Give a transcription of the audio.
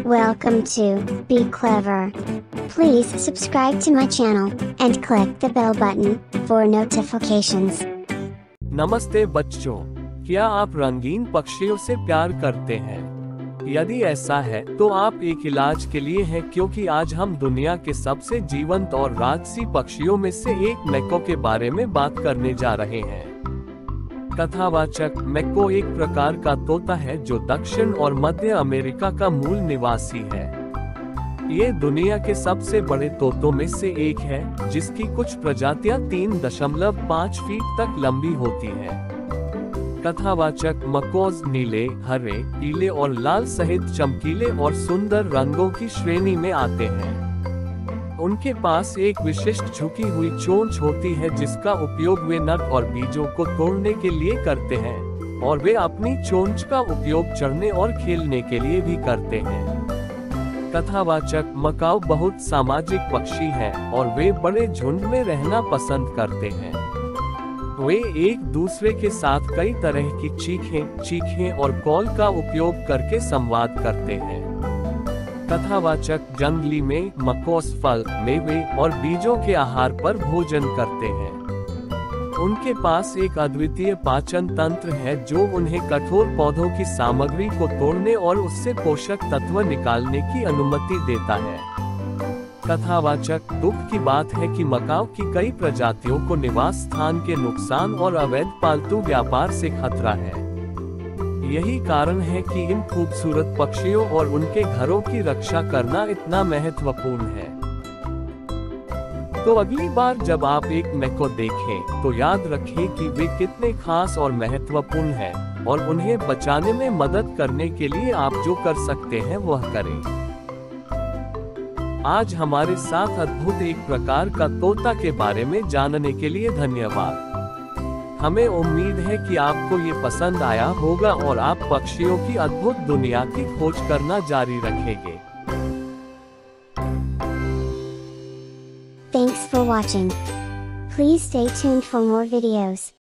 Welcome to Be Clever. Please subscribe to my channel and click the bell button for notifications. नमस्ते बच्चों, क्या आप रंगीन पक्षियों से प्यार करते हैं? यदि ऐसा है तो आप एक इलाज के लिए हैं, क्योंकि आज हम दुनिया के सबसे जीवंत और राजसी पक्षियों में से एक मैको के बारे में बात करने जा रहे हैं। कथावाचक मैको एक प्रकार का तोता है जो दक्षिण और मध्य अमेरिका का मूल निवासी है। ये दुनिया के सबसे बड़े तोतों में से एक है, जिसकी कुछ प्रजातियां 3.5 फीट तक लंबी होती हैं। कथावाचक मकोज नीले, हरे, पीले और लाल सहित चमकीले और सुंदर रंगों की श्रेणी में आते हैं। उनके पास एक विशिष्ट झुकी हुई चोंच होती है, जिसका उपयोग वे नट और बीजों को तोड़ने के लिए करते हैं, और वे अपनी चोंच का उपयोग चढ़ने और खेलने के लिए भी करते हैं। कथावाचक मकाऊ बहुत सामाजिक पक्षी हैं, और वे बड़े झुंड में रहना पसंद करते हैं। वे एक दूसरे के साथ कई तरह की चीखें और कॉल का उपयोग करके संवाद करते हैं। कथावाचक जंगली में मकोस फल, मेवे और बीजों के आहार पर भोजन करते हैं। उनके पास एक अद्वितीय पाचन तंत्र है, जो उन्हें कठोर पौधों की सामग्री को तोड़ने और उससे पोषक तत्व निकालने की अनुमति देता है। कथावाचक दुख की बात है कि मकाऊ की कई प्रजातियों को निवास स्थान के नुकसान और अवैध पालतू व्यापार से खतरा है। यही कारण है कि इन खूबसूरत पक्षियों और उनके घरों की रक्षा करना इतना महत्वपूर्ण है। तो अगली बार जब आप एक मैको देखें, तो याद रखें कि वे कितने खास और महत्वपूर्ण हैं, और उन्हें बचाने में मदद करने के लिए आप जो कर सकते हैं वह करें। आज हमारे साथ अद्भुत एक प्रकार का तोता के बारे में जानने के लिए धन्यवाद। हमें उम्मीद है कि आपको ये पसंद आया होगा और आप पक्षियों की अद्भुत दुनिया की खोज करना जारी रखेंगे। Thanks for watching. Please stay tuned for more videos.